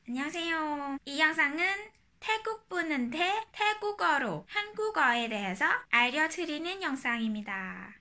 안녕하세요. 이 영상은 태국 분한테 태국어로 한국어에 대해서 알려드리는 영상입니다.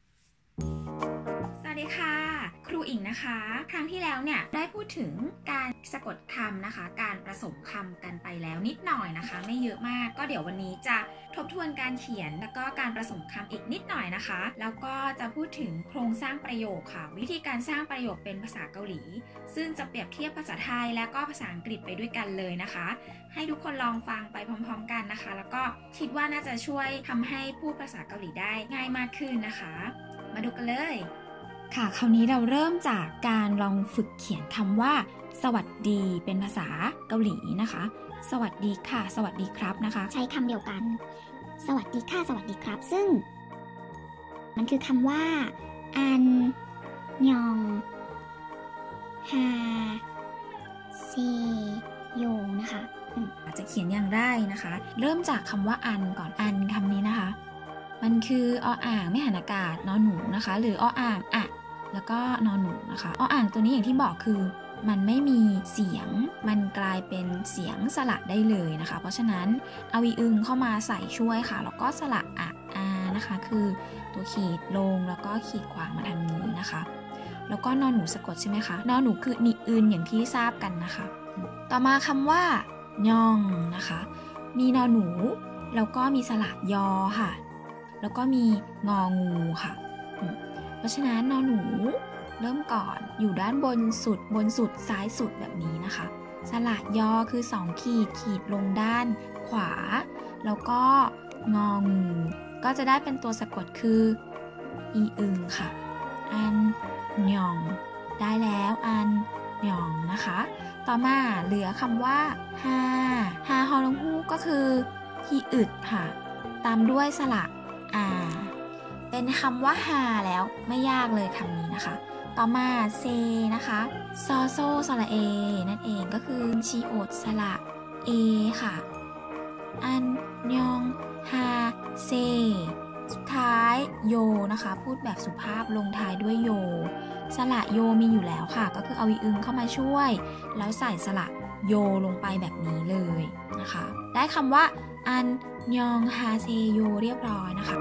สวัสดีค่ะครูอิงนะคะครั้งที่แล้วเนี่ยได้พูดถึงการสะกดคำนะคะการผสมคำกันไปแล้วนิดหน่อยนะคะไม่เยอะมากก็เดี๋ยววันนี้จะทบทวนการเขียนแล้วก็การผสมคำอีกนิดหน่อยนะคะแล้วก็จะพูดถึงโครงสร้างประโยคค่ะวิธีการสร้างประโยคเป็นภาษาเกาหลีซึ่งจะเปรียบเทียบภาษาไทยและก็ภาษาอังกฤษไปด้วยกันเลยนะคะให้ทุกคนลองฟังไปพร้อมๆกันนะคะแล้วก็คิดว่าน่าจะช่วยทำให้พูดภาษาเกาหลีได้ง่ายมากขึ้นนะคะมาดูกันเลยค่ะคราวนี้เราเริ่มจากการลองฝึกเขียนคำว่าสวัสดีเป็นภาษาเกาหลีนะคะสวัสดีค่ะสวัสดีครับนะคะใช้คำเดียวกันสวัสดีค่ะสวัสดีครับซึ่งมันคือคำว่าอันยองฮาเซโยนะคะอาจจะเขียนอย่างไรนะคะเริ่มจากคำว่าอันก่อนอันคำนี้นะคะมันคือออ่างไม่หันอากาศนอหนูนะคะหรือออ่างอะแล้วก็นอหนูนะคะออ่างตัวนี้อย่างที่บอกคือมันไม่มีเสียงมันกลายเป็นเสียงสระได้เลยนะคะเพราะฉะนั้นเอาอีอึงเข้ามาใส่ช่วยค่ะแล้วก็สระอะอานะคะคือตัวขีดลงแล้วก็ขีดขวางมาทางนี้นะคะแล้วก็นอหนูสะกดใช่ไหมคะนอหนูคือนิอึนอย่างที่ทราบกันนะคะต่อมาคำว่ายองนะคะมีนอหนูแล้วก็มีสระยอค่ะแล้วก็มีงองูค่ะเพราะฉะนั้นนอหนูเริ่มก่อนอยู่ด้านบนสุดซ้ายสุดแบบนี้นะคะสระยอคือ2ขีดลงด้านขวาแล้วก็งองูก็จะได้เป็นตัวสะกดคืออีอึงค่ะอันยองได้แล้วอันยองนะคะต่อมาเหลือคำว่าฮาฮอลงฮูก็คือฮีอึดค่ะตามด้วยสระอาเป็นคำว่าฮาแล้วไม่ยากเลยคำนี้นะคะต่อมาเซนะคะซอโซสระเอนั่นเองก็คือชีโอดสระเอค่ะอันยองฮาเซสุดท้ายโยนะคะพูดแบบสุภาพลงท้ายด้วยโยสระโยมีอยู่แล้วค่ะก็คือเอาอีอึงเข้ามาช่วยแล้วใส่สระโยลงไปแบบนี้เลยนะคะได้คำว่าอันยองฮาเซโยเรียบร้อยนะคะ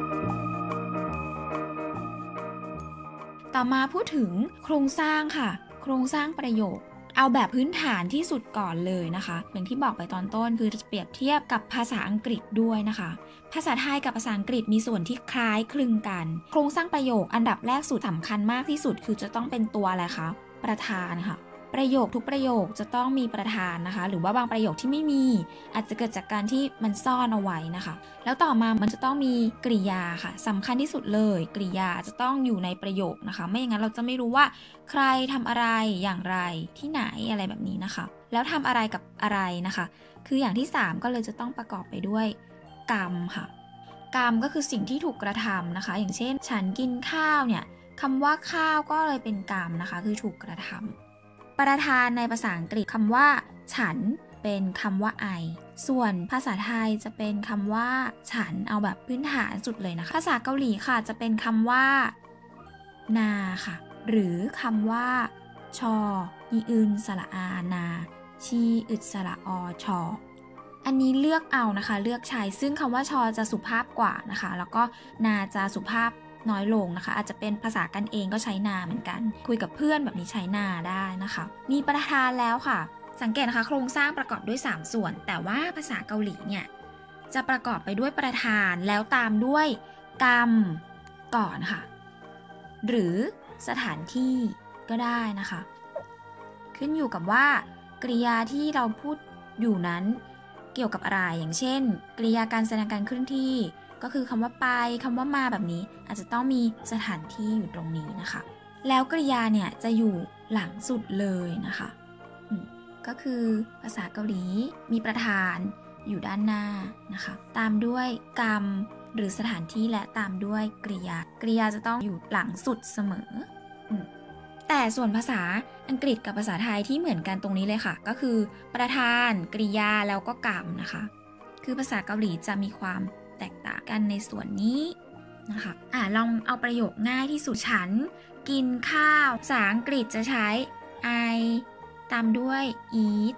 ต่อมาพูดถึงโครงสร้างค่ะโครงสร้างประโยคเอาแบบพื้นฐานที่สุดก่อนเลยนะคะอย่างที่บอกไปตอนต้นคือจะเปรียบเทียบกับภาษาอังกฤษด้วยนะคะภาษาไทยกับภาษาอังกฤษมีส่วนที่คล้ายคลึงกันโครงสร้างประโยคอันดับแรกสุดสำคัญมากที่สุดคือจะต้องเป็นตัวอะไรคะประธานค่ะประโยคทุกประโยคจะต้องมีประธานนะคะหรือว่าบางประโยคที่ไม่มีอาจจะเกิดจากการที่มันซ่อนเอาไว้นะคะแล้วต่อมามันจะต้องมีกริยาค่ะสำคัญที่สุดเลยกริยาจะต้องอยู่ในประโยคนะคะไม่อย่างนั้นเราจะไม่รู้ว่าใครทำอะไรอย่างไรที่ไหนอะไรแบบนี้นะคะแล้วทำอะไรกับอะไรนะคะคืออย่างที่3ก็เลยจะต้องประกอบไปด้วยกรรมค่ะกรรมก็คือสิ่งที่ถูกกระทำนะคะอย่างเช่นฉันกินข้าวเนี่ยคำว่าข้าวก็เลยเป็นกรรมนะคะคือถูกกระทำประธานในภาษาอังกฤษคำว่าฉันเป็นคำว่า I ส่วนภาษาไทยจะเป็นคำว่าฉันเอาแบบพื้นฐานสุดเลยนะคะภาษาเกาหลีค่ะจะเป็นคำว่านาค่ะหรือคำว่าชออีอึนสระอานาชีอึดสระอชออันนี้เลือกเอานะคะเลือกใช้ซึ่งคำว่าชอจะสุภาพกว่านะคะแล้วก็นาจะสุภาพน้อยลงนะคะอาจจะเป็นภาษากันเองก็ใช้นาเหมือนกันคุยกับเพื่อนแบบนี้ใช้นาได้นะคะมีประธานแล้วค่ะสังเกตนะคะโครงสร้างประกอบด้วย3ส่วนแต่ว่าภาษาเกาหลีเนี่ยจะประกอบไปด้วยประธานแล้วตามด้วยกรรมก่อนค่ะหรือสถานที่ก็ได้นะคะขึ้นอยู่กับว่ากริยาที่เราพูดอยู่นั้นเกี่ยวกับอะไรอย่างเช่นกริยาการแสดงการเคลื่อนที่ก็คือคำว่าไปคำว่ามาแบบนี้อาจจะต้องมีสถานที่อยู่ตรงนี้นะคะแล้วกริยาเนี่ยจะอยู่หลังสุดเลยนะคะก็คือภาษาเกาหลีมีประธานอยู่ด้านหน้านะคะตามด้วยกรรมหรือสถานที่และตามด้วยกริยาจะต้องอยู่หลังสุดเสมอแต่ส่วนภาษาอังกฤษกับภาษาไทยที่เหมือนกันตรงนี้เลยค่ะก็คือประธานกริยาแล้วก็กรรมนะคะคือภาษาเกาหลีจะมีความแตกต่างกันในส่วนนี้นะคะลองเอาประโยคง่ายที่สุดฉันกินข้าวภาษาอังกฤษจะใช้ I ตามด้วย eat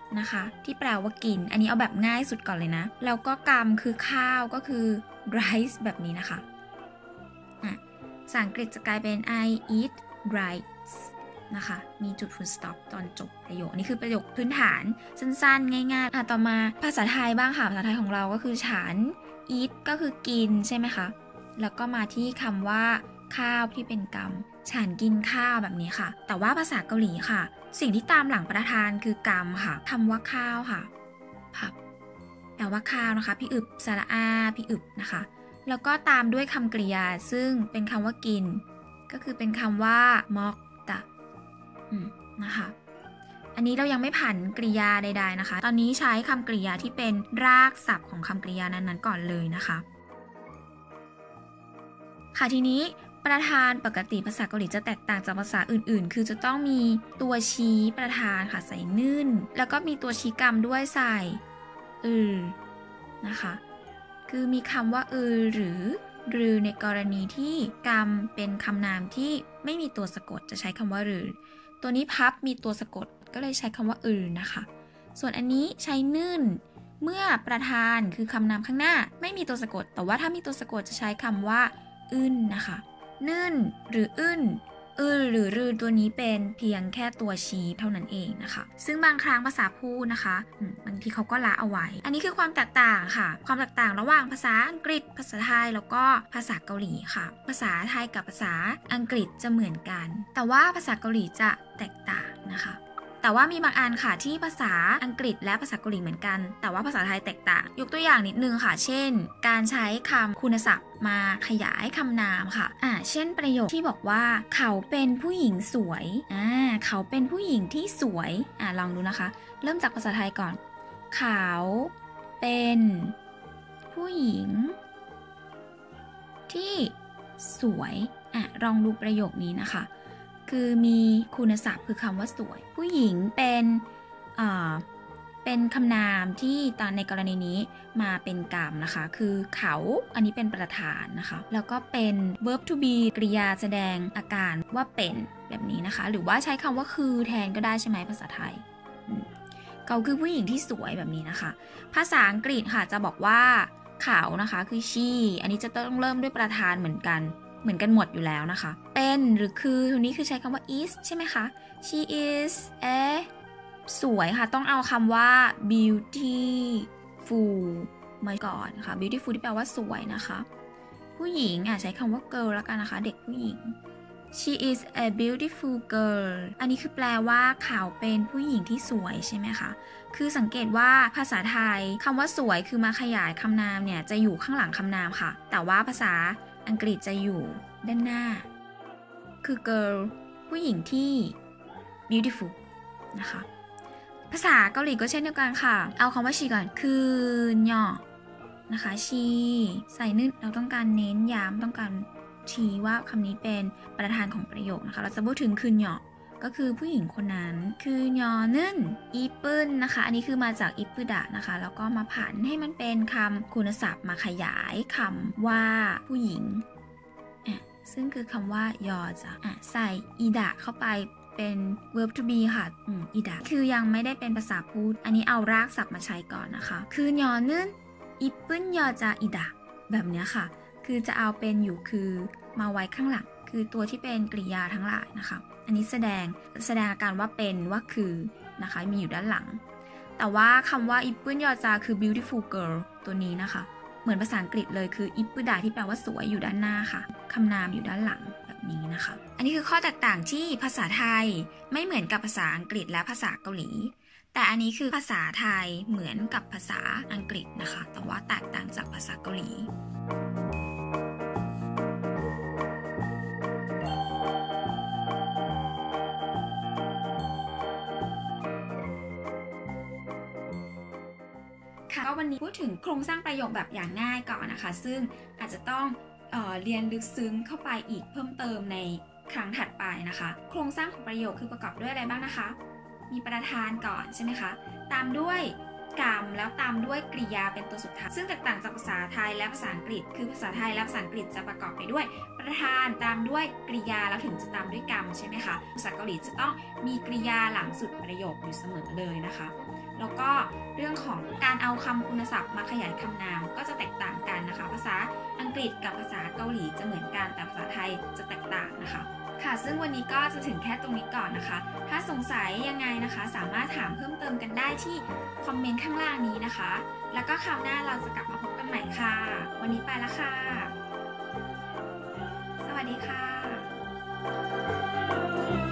นะคะที่แปลว่ากินอันนี้เอาแบบง่ายสุดก่อนเลยนะแล้วก็กรรมคือข้าวก็คือ rice แบบนี้นะคะภาษาอังกฤษจะกลายเป็น I eat rice นะคะมีจุด full stop ตอนจบประโยคนี่คือประโยคพื้นฐานสั้นๆง่ายๆต่อมาภาษาไทยบ้างค่ะภาษาไทยของเราก็คือฉัน eat ก็คือกินใช่ไหมคะแล้วก็มาที่คำว่าข้าวที่เป็นกรรมฉันกินข้าวแบบนี้ค่ะแต่ว่าภาษาเกาหลีค่ะสิ่งที่ตามหลังประธานคือกรรมค่ะคำว่าข้าวค่ะผับแต่ว่าข้าวนะคะพี่อึบสระอาพี่อึบนะคะแล้วก็ตามด้วยคำกริยาซึ่งเป็นคำว่ากินก็คือเป็นคำว่ามอกตะนะคะอันนี้เรายังไม่ผันกริยาใดๆนะคะตอนนี้ใช้คำกริยาที่เป็นรากศัพท์ของคำกริยานั้นๆก่อนเลยนะคะค่ะทีนี้ประธานปกติภาษาเกาหลีจะแตกต่างจากภาษาอื่นๆคือจะต้องมีตัวชี้ประธานค่ะใส่นึ่นแล้วก็มีตัวชี้กรรมด้วยใส่นะคะคือมีคำว่าหรือในกรณีที่กรรมเป็นคำนามที่ไม่มีตัวสะกดจะใช้คำว่าตัวนี้พับมีตัวสะกดก็เลยใช้คำว่านะคะส่วนอันนี้ใช้นึ่นเมื่อประธานคือคำนามข้างหน้าไม่มีตัวสะกดแต่ว่าถ้ามีตัวสะกดจะใช้คำว่านะคะนึ่นหรือหรือรือตัวนี้เป็นเพียงแค่ตัวชี้เท่านั้นเองนะคะซึ่งบางครั้งภาษาพูดนะคะบางทีเขาก็ละเอาไว้อันนี้คือความแตกต่างค่ะความแตกต่างระหว่างภาษาอังกฤษภาษาไทยแล้วก็ภาษาเกาหลีค่ะภาษาไทยกับภาษาอังกฤษจะเหมือนกันแต่ว่าภาษาเกาหลีจะแตกต่างนะคะแต่ว่ามีบางอันค่ะที่ภาษาอังกฤษและภาษาเกาหลีเหมือนกันแต่ว่าภาษาไทยแตกต่างยกตัวอย่างนิดนึงค่ะเช่นการใช้คำคุณศัพท์มาขยายคำนามค่ะเช่นประโยคที่บอกว่าเขาเป็นผู้หญิงสวยเขาเป็นผู้หญิงที่สวยลองดูนะคะเริ่มจากภาษาไทยก่อนเขาเป็นผู้หญิงที่สวยลองดูประโยคนี้นะคะคือมีคุณศัพท์คือคำว่าสวยผู้หญิงเป็นคำนามที่ตอนในกรณีนี้มาเป็นกรรมนะคะคือเขาอันนี้เป็นประธานนะคะแล้วก็เป็น verb to be กริยาแสดงอาการว่าเป็นแบบนี้นะคะหรือว่าใช้คำว่าคือแทนก็ได้ใช่ไหมภาษาไทยเขาคือผู้หญิงที่สวยแบบนี้นะคะภาษาอังกฤษค่ะจะบอกว่าเขานะคะคือ she อันนี้จะต้องเริ่มด้วยประธานเหมือนกันหมดอยู่แล้วนะคะเป็นหรือคือตัวนี้คือใช้คำว่า is ใช่ไหมคะ she is a สวยค่ะต้องเอาคำว่า beautiful มาก่อนค่ะ beautiful ที่แปลว่าสวยนะคะผู้หญิงใช้คำว่า girl แล้วกันนะคะเด็กผู้หญิง she is a beautiful girl อันนี้คือแปลว่าเขาเป็นผู้หญิงที่สวยใช่ไหมคะคือสังเกตว่าภาษาไทยคำว่าสวยคือมาขยายคำนามเนี่ยจะอยู่ข้างหลังคำนามค่ะแต่ว่าภาษาอังกฤษจะอยู่ด้านหน้าคือ girl ผู้หญิงที่ beautiful นะคะภาษาเกาหลีก็เช่นเดียวกันค่ะเอาคำว่า she ก่อนคือเนาะนะคะ she ใส่นึเราต้องการเน้นย้ำต้องการชี้ว่าคำนี้เป็นประธานของประโยคนะคะเราจะพูดถึงคือเนาะก็คือผู้หญิงคนนั้นคือเนาะนึ่นอีปื้นนะคะอันนี้คือมาจากอิปปึดะนะคะแล้วก็มาผันให้มันเป็นคำคุณศัพท์มาขยายคำว่าผู้หญิงซึ่งคือคำว่ายอจะใส่อีดะเข้าไปเป็น verb to be ค่ะอีดะคือยังไม่ได้เป็นภาษาพูดอันนี้เอารากศัพท์มาใช้ก่อนนะคะคือยอนึนอีปื้นยอจะอีดะแบบนี้ค่ะคือจะเอาเป็นอยู่คือมาไว้ข้างหลังคือตัวที่เป็นกริยาทั้งหลายนะคะอันนี้แสดงอาการว่าเป็นว่าคือนะคะมีอยู่ด้านหลังแต่ว่าคำว่าอีปื้นยอจะคือ beautiful girl ตัวนี้นะคะเหมือนภาษาอังกฤษเลยคืออิปปึดาที่แปลว่าสวยอยู่ด้านหน้าค่ะคำนามอยู่ด้านหลังแบบนี้นะคะอันนี้คือข้อแตกต่างที่ภาษาไทยไม่เหมือนกับภาษาอังกฤษและภาษาเกาหลีแต่อันนี้คือภาษาไทยเหมือนกับภาษาอังกฤษนะคะแต่ว่าแตกต่างจากภาษาเกาหลีก็วันนี้พูดถึงโครงสร้างประโยคแบบอย่างง่ายก่อนนะคะซึ่งอาจจะต้องเรียนลึกซึ้งเข้าไปอีกเพิ่มเติมในครั้งถัดไปนะคะโครงสร้างของประโยคคือประกอบด้วยอะไรบ้างนะคะมีประธานก่อนใช่ไหมคะตามด้วยกรรมแล้วตามด้วยกริยาเป็นตัวสุดท้ายซึ่งแตกต่างจากภาษาไทยและภาษาอังกฤษคือภาษาไทยและภาษาอังกฤษจะประกอบไปด้วยประธานตามด้วยกริยาแล้วถึงจะตามด้วยกรรมใช่ไหมคะภาษาเกาหลีจะต้องมีกริยาหลังสุดประโยคอยู่เสมอเลยนะคะแล้วก็เรื่องของการเอาคำคุณศัพท์มาขยายคำนามก็จะแตกต่างกันนะคะภาษาอังกฤษกับภาษาเกาหลีจะเหมือนกันแต่ภาษาไทยจะแตกต่างนะคะค่ะซึ่งวันนี้ก็จะถึงแค่ตรงนี้ก่อนนะคะถ้าสงสัยยังไงนะคะสามารถถามเพิ่มเติมกันได้ที่คอมเมนต์ข้างล่างนี้นะคะแล้วก็คราวหน้าเราจะกลับมาพบกันใหม่ค่ะวันนี้ไปแล้วค่ะสวัสดีค่ะ